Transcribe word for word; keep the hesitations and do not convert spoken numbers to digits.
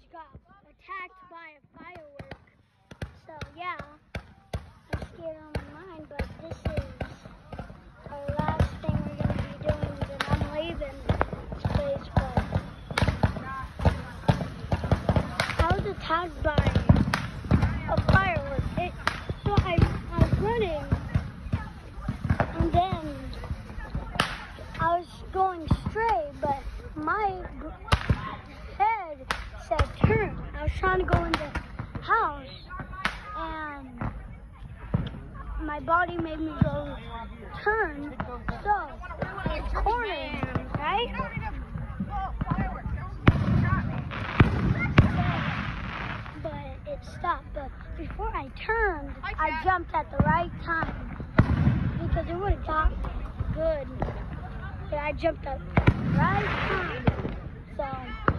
got attacked by a firework. So yeah, I'm scared on my mind, but this is our last thing we're going to be doing, then I'm leaving this place. But I was attacked by a firework. It, so I, I was running, and then I was going straight, but my head said turn. I was trying to go in the house, and my body made me go turn. So it's cornering, right? But it stopped. But before I turned, I jumped at the right time because it would have got me good. But I jumped at the right time. So